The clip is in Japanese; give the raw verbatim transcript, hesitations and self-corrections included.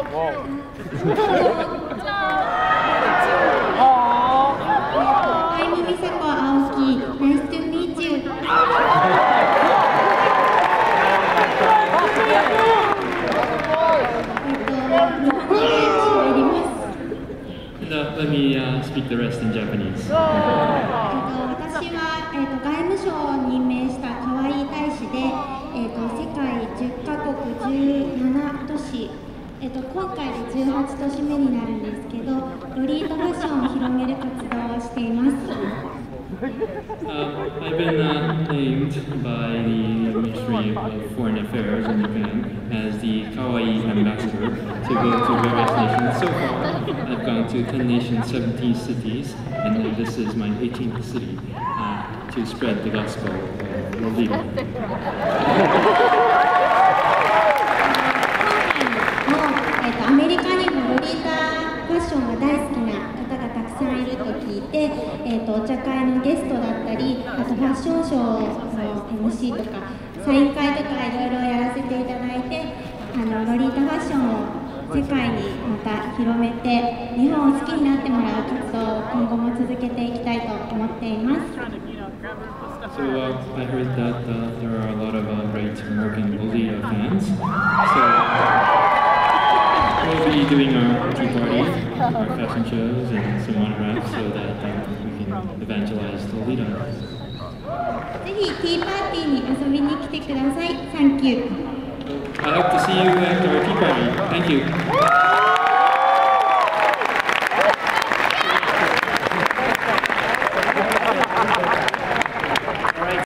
I'm Misako Aoki. Nice to meet you. And, uh, let me uh, speak the rest in Japanese. 私は、えー、と外務省を任命したカワイイ大使で、えー、と世界じゅっかこくじゅうなな都市、えー、と今回でじゅうはち都市目になるんですけど、ロリータファッションを広める活動をしています。 Uh, I've been uh, named by the Ministry of Foreign Affairs in Japan as the Kawaii ambassador to go to various nations. So far, I've gone to ten nations, seventeen cities, and uh, this is my eighteenth city uh, to spread the gospel of Lolita. えー、とアメリカにもロリータファッションが大好きな方がたくさんいると聞いて、えー、とお茶会のゲストだったり、あとファッションショーの エムシー とかサイン会とかいろいろやらせていただいて、あのロリータファッションを世界にまた広めて、日本を好きになってもらう活動を今後も続けていきたいと思っています。 So uh, I heard that uh, there are a lot of uh, great American Lolita fans. So we'll be doing our tea party, our fashion shows, and some monographs so that uh, we can evangelize Lolita. ぜひティーパーティーに遊びに来てください。Thank you. I hope to see you at our tea party. Thank you.